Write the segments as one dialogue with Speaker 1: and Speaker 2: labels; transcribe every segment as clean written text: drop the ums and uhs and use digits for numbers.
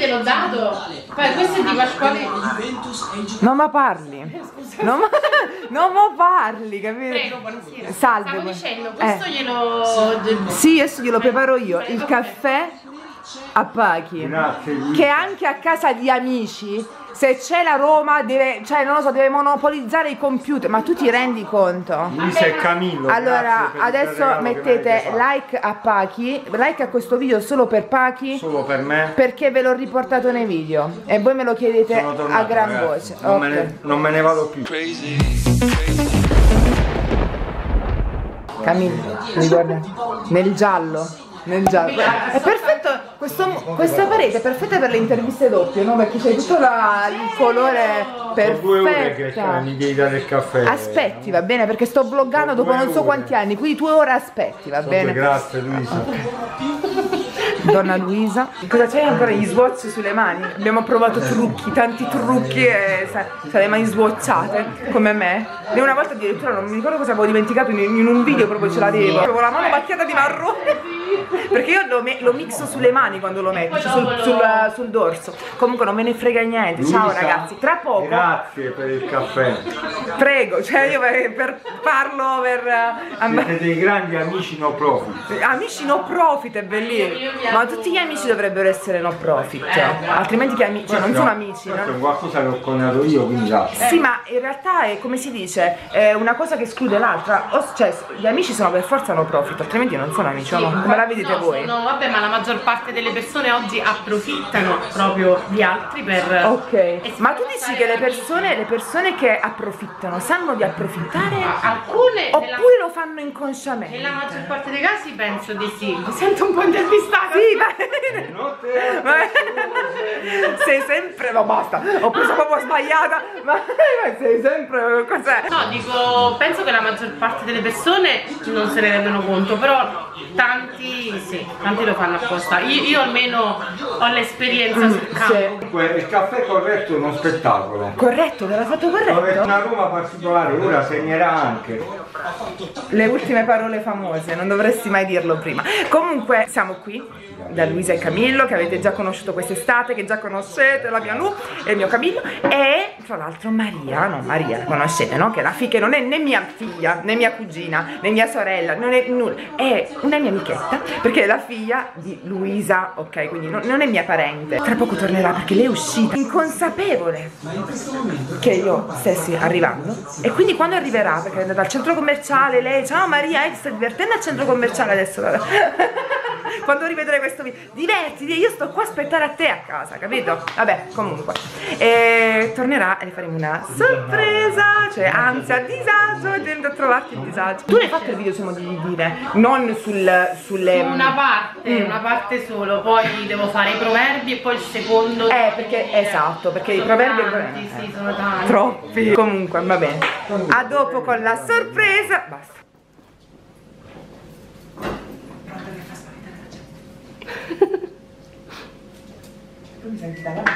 Speaker 1: te l'ho dato. Poi questo è di Pasquale.
Speaker 2: Non ma parli. Non ma parli, capito?
Speaker 1: Prego, buonasera.
Speaker 2: Salve.
Speaker 1: Stavo dicendo, questo glielo...
Speaker 2: Sì, adesso glielo preparo io. Il caffè a Pachi.
Speaker 3: Grazie.
Speaker 2: Che anche a casa di amici, se c'è la Roma, deve, cioè non lo so, deve monopolizzare i computer. Ma tu ti rendi conto?
Speaker 3: Luisa e Camillo.
Speaker 2: Allora,
Speaker 3: grazie per il
Speaker 2: adesso
Speaker 3: regalo che
Speaker 2: mettete
Speaker 3: mi avete fatto.
Speaker 2: like a Pachi, like a questo video solo per Pachi,
Speaker 3: Solo per me.
Speaker 2: perché ve l'ho riportato nei video e voi me lo chiedete
Speaker 3: Sono tornato,
Speaker 2: a gran
Speaker 3: ragazzi.
Speaker 2: voce.
Speaker 3: Non,
Speaker 2: Ok.
Speaker 3: non me ne vado più.
Speaker 2: Camillo, mi guarda, nel giallo, nel giallo. È perfetto, questa parete è perfetta per le interviste doppie, no? Perché c'è tutto il colore
Speaker 3: Sono 2 ore che
Speaker 2: perfetto.
Speaker 3: mi devi dare il caffè.
Speaker 2: Aspetti, va bene, perché sto vloggando
Speaker 3: Sono
Speaker 2: dopo
Speaker 3: 2
Speaker 2: non so
Speaker 3: ore.
Speaker 2: quanti anni, quindi 2 ore aspetti, va bene?
Speaker 3: Grazie Luisa.
Speaker 2: Donna Luisa. Cosa c'hai ancora? Gli swatch sulle mani? Abbiamo provato trucchi, tanti trucchi e sai, le mani swatchate come me. E una volta addirittura non mi ricordo cosa avevo dimenticato in un video, proprio ce l'avevo. Avevo la mano macchiata di marrone. Perché io lo mixo sulle mani quando lo metto, sul dorso. Comunque non me ne frega niente. Ciao
Speaker 3: Luisa,
Speaker 2: ragazzi, tra poco.
Speaker 3: Grazie per il caffè.
Speaker 2: Prego, cioè io per farlo
Speaker 3: Siete dei grandi amici no profit.
Speaker 2: amici no profit, è bellissimo. Ma tutti gli amici dovrebbero essere no profit, altrimenti che amici, non sono amici,
Speaker 3: Questo è
Speaker 2: no?
Speaker 3: qualcosa che ho coniato io, quindi grazie.
Speaker 2: Sì, ma in realtà è come si dice, è una cosa che esclude l'altra. Cioè, gli amici sono per forza no profit, altrimenti non sono amici, o no? Come la vedete voi?
Speaker 1: No, vabbè, ma la maggior parte delle persone oggi approfittano proprio di altri per...
Speaker 2: Ok, ma tu dici che le persone che approfittano sanno di approfittare?
Speaker 1: Alcune...
Speaker 2: Oppure lo fanno inconsciamente?
Speaker 1: Nella maggior parte dei casi penso di sì. Mi sento un po' intervistata.
Speaker 2: Sì, sei sempre, no basta, ho preso proprio sbagliata, ma sei sempre, cos'è?
Speaker 1: No, dico, penso che la maggior parte delle persone non se ne rendono conto, però tanti sì, tanti lo fanno apposta. Io almeno ho l'esperienza sul campo.
Speaker 2: Sì.
Speaker 3: Comunque il caffè corretto è uno spettacolo.
Speaker 2: Corretto, te l'ha fatto
Speaker 3: Dove
Speaker 2: corretto?
Speaker 3: una Roma particolare, ora segnerà anche.
Speaker 2: Le ultime parole famose, non dovresti mai dirlo prima. Comunque siamo qui da Luisa e Camillo, che avete già conosciuto quest'estate, che già conoscete, la mia Lu e il mio Camillo, e tra l'altro Maria, no, Maria la conoscete, no? Che la che non è né mia figlia, né mia cugina, né mia sorella, non è nulla, è una mia amichetta, perché è la figlia di Luisa, ok? Quindi non è mia parente. Tra poco tornerà perché lei è uscita inconsapevole che io stessi arrivando, e quindi quando arriverà, perché è andata al centro commerciale, lei, ciao Maria, sta divertendo al centro commerciale adesso, quando rivedrai questo video, divertiti, io sto qua a aspettare a te a casa, capito? Vabbè, comunque, e tornerà e le faremo una sorpresa, cioè ansia, disagio, e tendo a trovarti il disagio. Tu l'hai fatto il video, siamo di dire, non sulle...
Speaker 1: Una parte solo, poi devo fare i proverbi e poi il secondo...
Speaker 2: perché, esatto, perché i proverbi...
Speaker 1: Sì, sono tanti.
Speaker 2: Troppi. Comunque, va bene. A dopo con la sorpresa. Basta. Tu mi senti dalla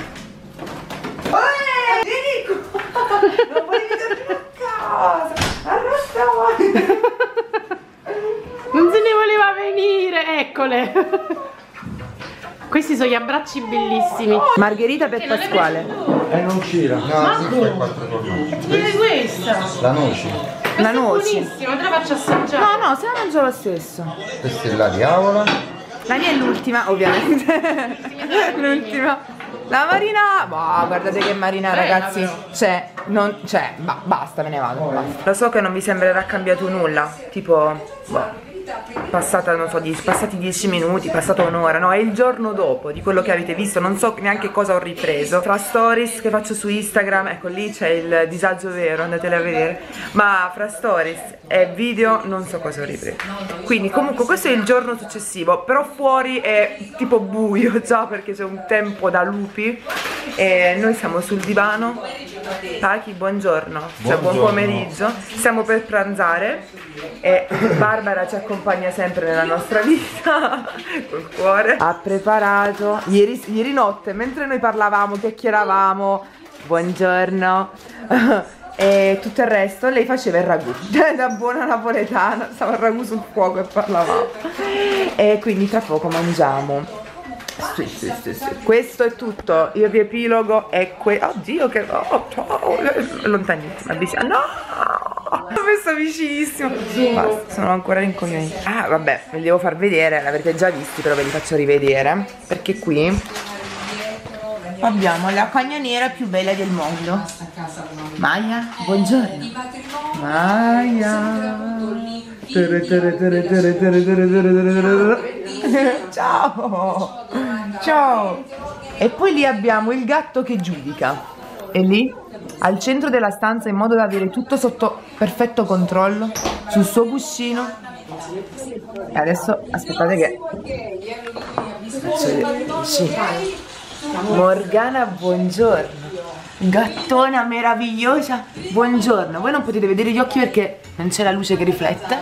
Speaker 2: Enrico! Non volevi tornare a casa! Arrestati!
Speaker 1: Non se ne voleva venire, eccole. Questi sono gli abbracci bellissimi.
Speaker 2: Margherita per Pasquale.
Speaker 3: Non c'era.
Speaker 4: No, questo è 4 formaggi.
Speaker 1: Tieni questa.
Speaker 4: La noce.
Speaker 2: La noce.
Speaker 1: Buonissima, te la faccio assaggiare.
Speaker 2: No, se la mangio lo stesso.
Speaker 4: Questa è la diavola.
Speaker 2: La mia è l'ultima, ovviamente. L'ultima. La Marina, boh, guardate che Marina, ragazzi, basta, me ne vado, basta. Lo so che non vi sembrerà cambiato nulla, tipo, boh, passati 10 minuti, passata un'ora, no, è il giorno dopo di quello che avete visto, non so neanche cosa ho ripreso. Fra stories che faccio su Instagram, ecco lì c'è il disagio vero, andatele a vedere, ma fra stories e video non so cosa ho ripreso. Quindi comunque questo è il giorno successivo, però fuori è tipo buio già perché c'è un tempo da lupi e noi siamo sul divano. Pachi, buongiorno, cioè, buon pomeriggio, stiamo per pranzare e Barbara ci accompagna sempre nella nostra vita col cuore. Ha preparato ieri notte, mentre noi parlavamo, chiacchieravamo, buongiorno e tutto il resto, lei faceva il ragù da buona napoletana, stava il ragù sul fuoco e parlavamo, e quindi tra poco mangiamo Sì. Questo è tutto, il riepilogo è oddio che ciao, lontanissima, vicino. No, l'ho messo vicinissimo. Basta, sono ancora rincoglionita. Ah vabbè, ve li devo far vedere, l'avrete già visti, però ve li faccio rivedere, perché qui abbiamo la cagnoniera più bella del mondo. Maya, buongiorno. Maya. Ciao. Ciao. E poi lì abbiamo il gatto che giudica. E lì, al centro della stanza, in modo da avere tutto sotto perfetto controllo, sul suo cuscino. E adesso aspettate che sì. Morgana, buongiorno. Gattona meravigliosa, buongiorno. Voi non potete vedere gli occhi perché non c'è la luce che riflette,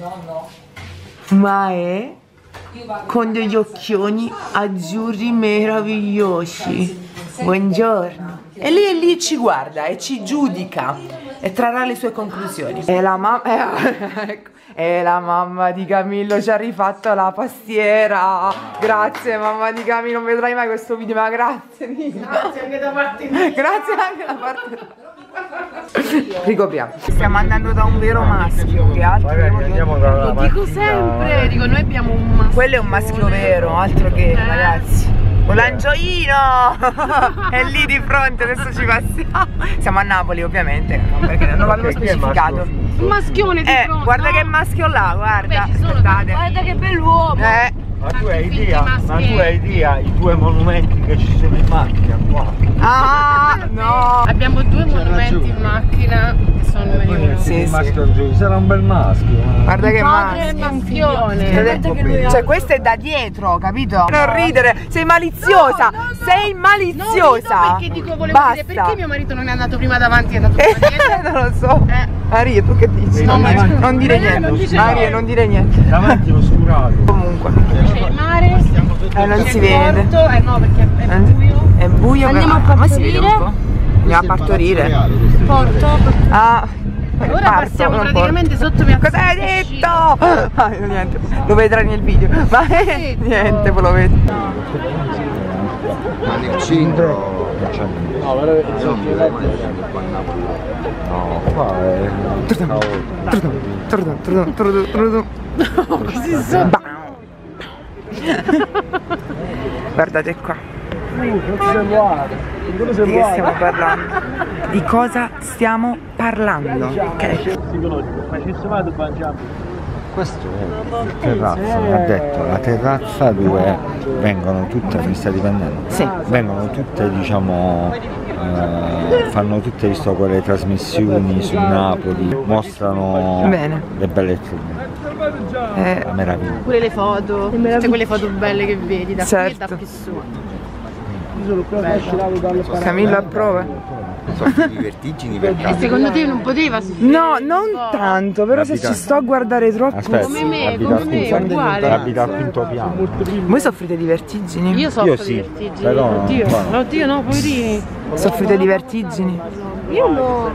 Speaker 2: ma è con degli occhioni azzurri meravigliosi. Buongiorno. E lì ci guarda e ci giudica e trarrà le sue conclusioni. E la mamma ecco. E la mamma di Camillo ci ha rifatto la pastiera. Grazie mamma di Camillo, non vedrai mai questo video, ma grazie.
Speaker 1: Grazie anche da parte mia.
Speaker 2: Grazie anche da parte. Ricopriamo. Stiamo andando da un vero maschio. Che altro
Speaker 1: Lo dico sempre, dico noi abbiamo un maschio.
Speaker 2: Quello è un maschio vero, altro che ragazzi. Con l'angioino! È lì di fronte, adesso ci passiamo. Siamo a Napoli ovviamente, perché non l'avevo specificato.
Speaker 1: Un maschione di fronte.
Speaker 2: Guarda che maschio là, guarda.
Speaker 1: Beh, guarda che bell'uomo.
Speaker 3: Ma tu hai idea i due monumenti che ci sono in macchina qua?
Speaker 2: Ah, no!
Speaker 1: Abbiamo due monumenti in macchina che sono numeri uno.
Speaker 2: Sì.
Speaker 3: Sarà un bel maschio.
Speaker 2: Guarda che
Speaker 1: Padre
Speaker 2: maschio.
Speaker 1: maschione.
Speaker 2: Cioè questo è da dietro, capito? Non ridere, sei maliziosa, sei maliziosa.
Speaker 1: No, perché dico, volevo dire, perché mio marito non è andato prima davanti e è andato prima dietro?
Speaker 2: Non lo so. Maria, tu che dici? Non dire niente. Maria, non dire niente.
Speaker 3: Davanti oscurato.
Speaker 2: Comunque.
Speaker 1: C'è il mare.
Speaker 2: Non si
Speaker 1: c'è
Speaker 2: vede.
Speaker 1: il porto, no, perché è buio.
Speaker 2: È buio.
Speaker 1: Andiamo a
Speaker 2: ma si vede un
Speaker 1: partorire.
Speaker 2: po'. Andiamo a partorire.
Speaker 1: Porto.
Speaker 2: Ah.
Speaker 1: Ora
Speaker 2: parto,
Speaker 1: passiamo
Speaker 2: non
Speaker 1: praticamente sotto mia.
Speaker 2: Cosa hai detto? Ah, niente, lo vedrai nel video. Ma niente, poi lo vedi.
Speaker 4: Ma nel centro non c'è niente.
Speaker 3: No, qua è...
Speaker 2: Guardate qua. Di che stiamo parlando? Di cosa stiamo parlando? Ok.
Speaker 4: Questo è il terrazzo, mi ha detto, la terrazza dove vengono tutte, mi sta dipendendo?
Speaker 2: Sì.
Speaker 4: Vengono tutte, diciamo, fanno tutte, visto quelle trasmissioni su Napoli, mostrano
Speaker 2: Bene.
Speaker 4: le bellezze, la meraviglia.
Speaker 1: Pure le foto, tutte quelle foto belle che vedi da qui e da
Speaker 2: Certo.
Speaker 1: più su.
Speaker 2: Camillo approva?
Speaker 4: Soffri di vertigini per
Speaker 1: E
Speaker 4: caso?
Speaker 1: secondo te non poteva?
Speaker 2: No, non tanto, però se ci sto a guardare troppo.
Speaker 4: Aspetta,
Speaker 1: Come me,
Speaker 4: abita
Speaker 1: come me,
Speaker 4: qui,
Speaker 1: uguale.
Speaker 4: abita al quinto piano.
Speaker 2: Voi soffrite di vertigini?
Speaker 1: Io soffro
Speaker 4: sì,
Speaker 1: di vertigini.
Speaker 4: però-
Speaker 1: Oddio, oddio no, poverini.
Speaker 2: Soffrite di vertigini?
Speaker 1: Io no.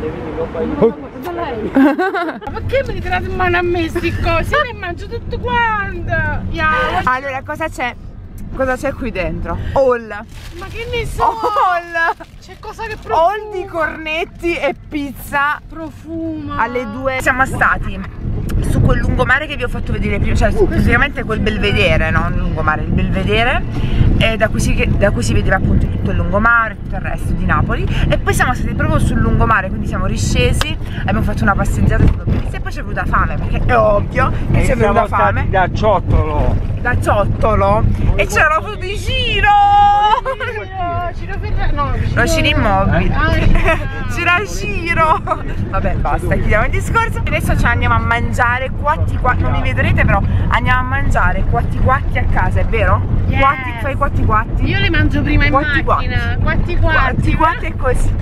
Speaker 1: Ma perché mi tirate in mano a me sti cose? Io ne mangio tutto quanto.
Speaker 2: Allora, cosa c'è? Cosa c'è qui dentro? All.
Speaker 1: Ma che ne so?
Speaker 2: All.
Speaker 1: C'è cosa che profuma.
Speaker 2: All di cornetti e pizza
Speaker 1: Profuma.
Speaker 2: alle 2. Siamo stati su quel lungomare che vi ho fatto vedere prima, cioè praticamente quel belvedere, no? Il lungomare, il belvedere, da cui si vedeva appunto tutto il lungomare, tutto il resto di Napoli. E poi siamo stati proprio sul lungomare, quindi siamo riscesi, abbiamo fatto una passeggiata e poi ci è venuta fame, perché è ovvio che ci è venuta fame.
Speaker 3: Da ciottolo.
Speaker 2: Da ciottolo e c'era Futicino!
Speaker 1: Ciro Ferrari. No,
Speaker 2: Lo Ciro Immobili. C'era Ciro! Vabbè, basta, chiudiamo il discorso. Adesso ci andiamo a mangiare quatti quatti. Non mi vedrete, però andiamo a mangiare quatti quatti a casa, è vero?
Speaker 1: Yes.
Speaker 2: Quatti, fai quatti quatti.
Speaker 1: Io le mangio prima in
Speaker 2: Quatti
Speaker 1: macchina. Quatti
Speaker 2: Quatti quatti è così.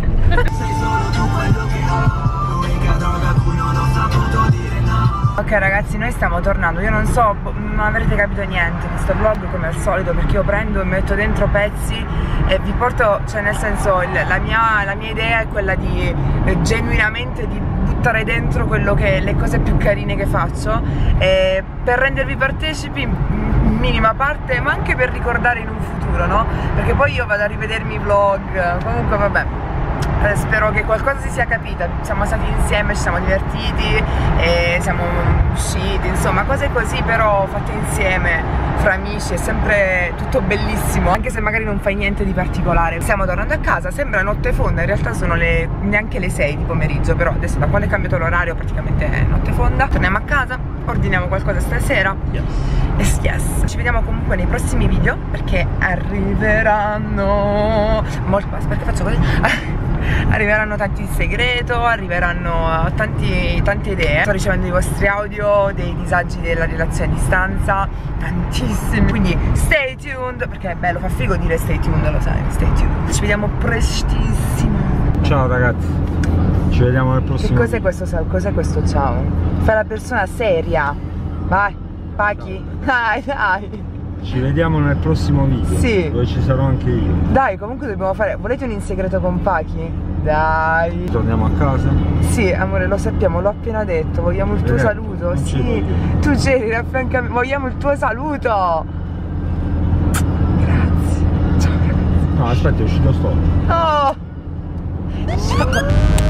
Speaker 2: Ok ragazzi, noi stiamo tornando, io non so, non avrete capito niente di sto vlog come al solito, perché io prendo e metto dentro pezzi e vi porto, cioè nel senso la mia idea è quella di genuinamente di buttare dentro quello che le cose più carine che faccio, e per rendervi partecipi minima parte, ma anche per ricordare in un futuro, no? Perché poi io vado a rivedermi i vlog, comunque vabbè. Spero che qualcosa si sia capita. Siamo stati insieme, ci siamo divertiti e siamo usciti, insomma cose così, però fatte insieme fra amici, è sempre tutto bellissimo, anche se magari non fai niente di particolare. Stiamo tornando a casa, sembra notte fonda, in realtà sono neanche le 6 di pomeriggio, però adesso da quando è cambiato l'orario praticamente è notte fonda. Torniamo a casa, ordiniamo qualcosa stasera. Yes. Ci vediamo comunque nei prossimi video, perché arriveranno perché faccio così? Arriveranno tanti in segreto, arriveranno tante idee. Sto ricevendo i vostri audio dei disagi della relazione a distanza, tantissimi, quindi stay tuned, perché è bello, fa figo dire stay tuned, lo sai, stay tuned. Ci vediamo prestissimo.
Speaker 3: Ciao ragazzi, ci vediamo nel prossimo
Speaker 2: video. Cos'è questo ciao? Fai la persona seria. Vai, Pachi, dai.
Speaker 3: Ci vediamo nel prossimo video,
Speaker 2: sì,
Speaker 3: dove ci sarò anche io.
Speaker 2: Dai, comunque dobbiamo fare. Volete un in segreto con Pachi? Dai.
Speaker 3: Torniamo a casa?
Speaker 2: Sì, amore, lo sappiamo, l'ho appena detto. Vogliamo il tuo saluto? Sì, tu c'eri affiancami. Vogliamo il tuo saluto. Grazie. Ciao ragazzi.
Speaker 3: No, aspetta, è uscito sto.
Speaker 2: Oh.